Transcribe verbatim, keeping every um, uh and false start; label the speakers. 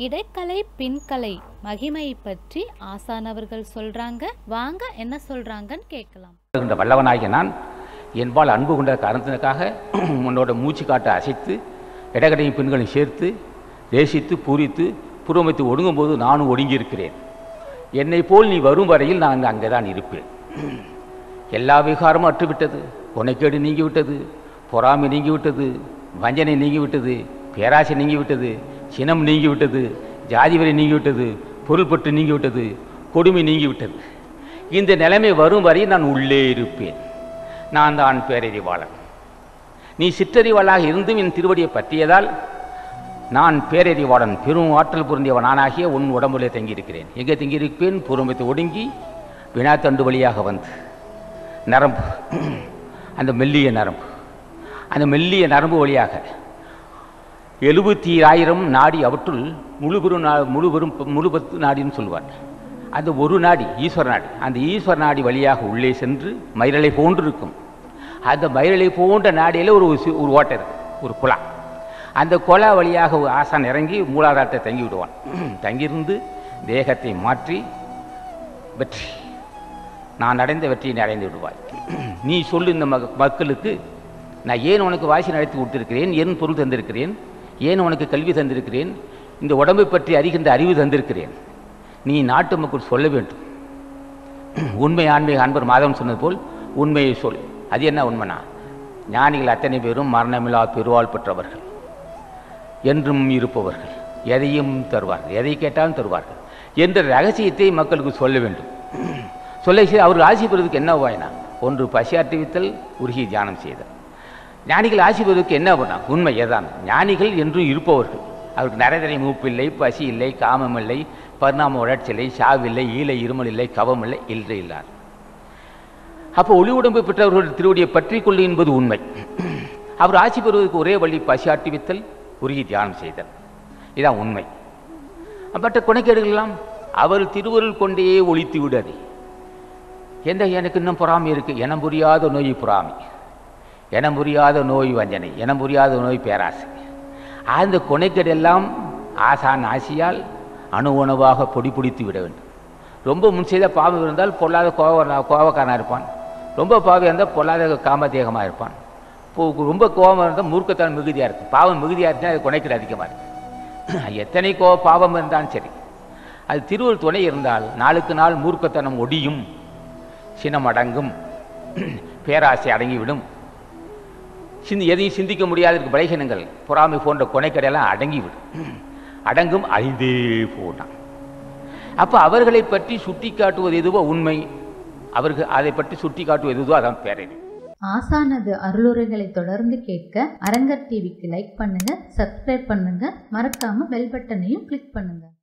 Speaker 1: இடைக்கலை பின்கலை மகிமை பற்றி ஆசான் அவர்கள் சொல்றாங்க. வாங்க என்ன சொல்றாங்கன்னு கேட்கலாம்.
Speaker 2: வல்லவனாகிய நான் என்பால் அன்பு கொண்ட காரணத்திற்காக உன்னோட மூச்சு காட்ட அசைத்து இடக்கடையும் பெண்களையும் சேர்த்து தேசித்து பூரித்து புறமைத்து ஒடுங்கும் போது நானும் ஒடுங்கி இருக்கிறேன். என்னை போல் நீ வரும் வரையில் நான் அங்கே தான் இருப்பேன். எல்லா விகாரமும் அற்றுவிட்டது, கொனைக்கேடு நீங்கிவிட்டது, பொறாமை நீங்கிவிட்டது, வஞ்சனை நீங்கிவிட்டது, பேராசை நீங்கிவிட்டது, சினம் நீங்கிவிட்டது, ஜாதிவரை நீங்கிவிட்டது, பொருள்பட்டு நீங்கிவிட்டது, கொடுமை நீங்கிவிட்டது. இந்த நிலைமை வரும் வரை நான் உள்ளே இருப்பேன். நான் தான் பேரறிவாளன். நீ சிற்றறிவாளாக இருந்தும் என் திருவடியை பற்றியதால் நான் பேரறிவாளன், பெரும் ஆற்றல் பொருந்தியவன் நானாகிய உன் உடம்புலே தங்கியிருக்கிறேன். எங்கே தங்கியிருப்பேன்? பூர்வத்தை ஒடுங்கி வினாத்தண்டு வழியாக வந்து நரம்பு, அந்த மெல்லிய நரம்பு, அந்த மெல்லிய நரம்பு வழியாக எழுபத்தி ஆயிரம் நாடி, அவற்றுள் முழுபெரும் நா முழுபெரும் முழுபத்து நாடின்னு சொல்லுவார். அந்த ஒரு நாடி ஈஸ்வர நாடி, அந்த ஈஸ்வர நாடி வழியாக உள்ளே சென்று மயிரலை போன்று இருக்கும். அந்த மயிரலை போன்ற நாடியில் ஒரு ஒரு ஓட்டை இருக்கு, ஒரு குழா. அந்த குழா வழியாக ஆசான் இறங்கி மூலாதாரத்தை தங்கி விடுவான். தங்கியிருந்து தேகத்தை மாற்றி வெற்றி, நான் அடைந்த வெற்றியை அடைந்து விடுவாய். நீ சொல்லு இந்த மக்களுக்கு நான் ஏன் உனக்கு வாசி நடத்தி கொடுத்திருக்கிறேன், ஏன் பொருள் தந்திருக்கிறேன், ஏன் உனக்கு கல்வி தந்திருக்கிறேன், இந்த உடம்பை பற்றி அறிகின்ற அறிவு தந்திருக்கிறேன். நீ நாட்டு மக்கள் சொல்ல வேண்டும். உண்மை ஆன்மீக அன்பர் மாதவன் சொன்னது போல் உண்மையை சொல். அது என்ன உண்மைனா, ஞானிகள் அத்தனை பேரும் மரணமில்லா பெருவாள் பெற்றவர்கள், என்றும் இருப்பவர்கள், எதையும் தருவார்கள், எதை கேட்டாலும் தருவார்கள் என்ற ரகசியத்தை மக்களுக்கு சொல்ல வேண்டும். சொல்ல அவர்கள் ஆசி பெறுவதற்கு என்ன வாயினா, ஒன்று பசியாற்றுவித்தல், உருகி தியானம் செய்தல். ஞானிகள் ஆசி பெறுவதற்கு என்ன பண்ணா, உண்மை ஏதான். ஞானிகள் என்றும் இருப்பவர்கள், அவருக்கு நரதரை மூப்பில்லை, பசி இல்லை, காமம் இல்லை, பரிணாம வளர்ச்சியில்லை, சாவில்லை, ஈலை இருமல் இல்லை, கவம் இல்லை, இல்லை இல்லார். அப்போ ஒளி உடம்பு பெற்றவர்கள் திருவடியை பற்றி கொள்ளு என்பது உண்மை. அவர் ஆட்சி பெறுவதற்கு ஒரே வழி பசியாற்றுவித்தல், உருகி தியானம் செய்தல். இதுதான் உண்மை. மற்ற குணைக்கேடுகளெல்லாம் அவர் திருவருள் கொண்டே ஒழித்து விடாது. எந்த எனக்கு இன்னும் பொறாமை இருக்கு, எனம் புரியாத நோய் பொறாமை, எனம் புரியாத நோய் வஞ்சனை, எனம் புரியாத நோய் பேராசை. அந்த கொனைக்கேடெல்லாம் ஆசான் ஆசியால் அணு உணவாக பொடி பிடித்து விட வேண்டும். ரொம்ப முன் செய்த பாவம் இருந்தால் பொல்லாத கோவ கோவக்காரனாக இருப்பான், ரொம்ப பாவம் இருந்தால் பொல்லாத காமதேகமாக இருப்பான், ரொம்ப கோபம் இருந்தால் மூர்க்கத்தான் மிகுதியாக இருக்கும். பாவம் மிகுதியாக இருந்தால் அது கொனைக்கேடு அதிகமாக இருக்கும். எத்தனை கோ பாவம் இருந்தாலும் சரி, அது திருவருள் துணை இருந்தால் நாளுக்கு நாள் மூர்க்கத்தனம் ஒடியும், சினம் அடங்கும், பேராசை அடங்கிவிடும், சிந்தி எதையும் சிந்திக்க முடியாதற்கு பலகீனங்கள் பொறாமை போன்ற கொனைக்கடையெல்லாம் அடங்கிவிடும், அடங்கும், அழிந்தே போனான். அப்போ அவர்களை பற்றி சுட்டி காட்டுவது எதுவோ உண்மை, அவர்கள் அதை பற்றி சுட்டி காட்டுவது எதுவோ அதான் பேரறிவு.
Speaker 1: ஆசானது அருளுரைகளை தொடர்ந்து கேட்க அரங்கர் டிவிக்கு லைக் பண்ணுங்க, சப்ஸ்கிரைப் பண்ணுங்க, மறக்காம பெல் பட்டனையும் கிளிக் பண்ணுங்க.